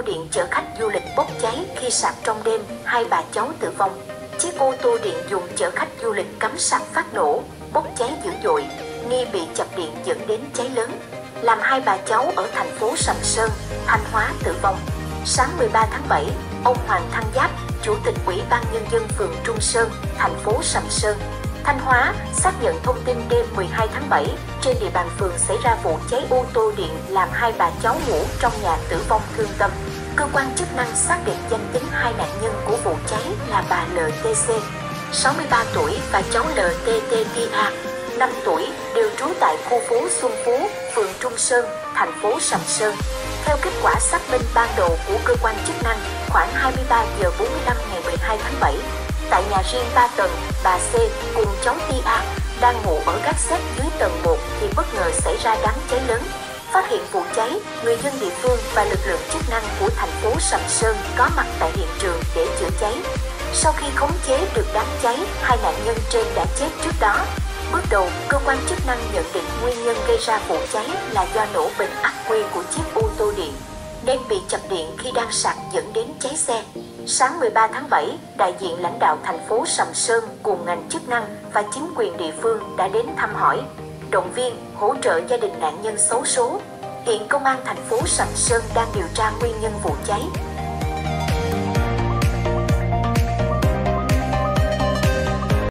điện chở khách du lịch bốc cháy khi sạc trong đêm, 2 bà cháu tử vong. Chiếc ô tô điện dùng chở khách du lịch cắm sạc phát nổ, bốc cháy dữ dội, nghi bị chập điện dẫn đến cháy lớn, làm 2 bà cháu ở thành phố Sầm Sơn, Thanh Hóa tử vong. Sáng 13 tháng 7, ông Hoàng Thăng Giáp, Chủ tịch Ủy ban Nhân dân phường Trung Sơn, thành phố Sầm Sơn, Thanh Hóa, xác nhận thông tin đêm 12 tháng 7, trên địa bàn phường xảy ra vụ cháy ô tô điện làm 2 bà cháu ngủ trong nhà tử vong thương tâm. Cơ quan chức năng xác định danh tính 2 nạn nhân của vụ cháy là bà LTC, 63 tuổi và cháu LTTIA, 5 tuổi, đều trú tại khu phố Xuân Phú, phường Trung Sơn, thành phố Sầm Sơn. Theo kết quả xác minh ban đầu của cơ quan chức năng, khoảng 23 giờ 45 ngày 12 tháng 7, tại nhà riêng 3 tầng, bà C cùng cháu Tia đang ngủ ở gác xếp dưới tầng 1 thì bất ngờ xảy ra đám cháy lớn. Phát hiện vụ cháy, người dân địa phương và lực lượng chức năng của thành phố Sầm Sơn có mặt tại hiện trường để chữa cháy. Sau khi khống chế được đám cháy, 2 nạn nhân trên đã chết trước đó. Bước đầu, cơ quan chức năng nhận định nguyên nhân gây ra vụ cháy là do nổ bình ắc quy của chiếc ô tô điện, nên bị chập điện khi đang sạc dẫn đến cháy xe. Sáng 13 tháng 7, đại diện lãnh đạo thành phố Sầm Sơn cùng ngành chức năng và chính quyền địa phương đã đến thăm hỏi, động viên, hỗ trợ gia đình nạn nhân xấu số. Hiện công an thành phố Sầm Sơn đang điều tra nguyên nhân vụ cháy.